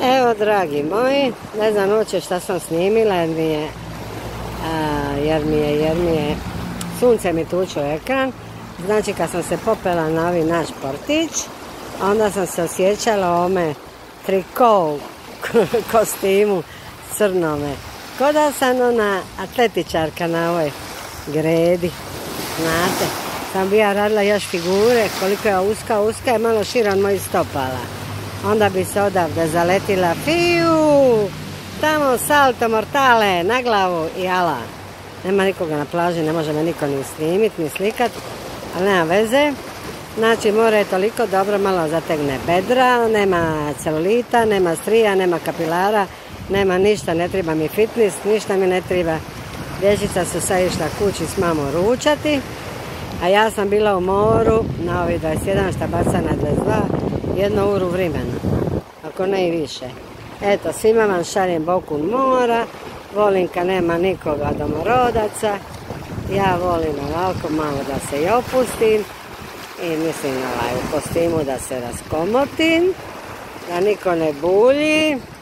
Evo, dragi moji, ne znam uopće šta sam snimila jer mi je sunce mi tuče u ekran. Znači, kad sam se popela na ovi naš portić, onda sam se osjećala o ome triko kostimu crnome. Ko da sam ona atletičarka na ovoj gredi, znate. Sam bi ja radila još figure, koliko je uska je malo šira od mojih stopala. Onda bi se odavde zaletila, fiju, tamo salto mortale, na glavu i ala. Nema nikoga na plaži, ne može me niko ni snimit, ni slikat, ali nema veze. Znači, more je toliko dobro, malo zategne bedra, nema celulita, nema strija, nema kapilara, nema ništa, ne treba mi fitness, ništa mi ne treba. Dječica su sad išla kući s mamom ručati, a ja sam bila u moru na ovih 21 šta baca na 22, 1 uru vremena, ako ne i više. Eto, svima vam šaljem bokun mora, volim kad nema nikoga domorodaca, ja volim ovako malo da se i opustim i mislim u kostimu da se raskomotim, da niko ne bulji.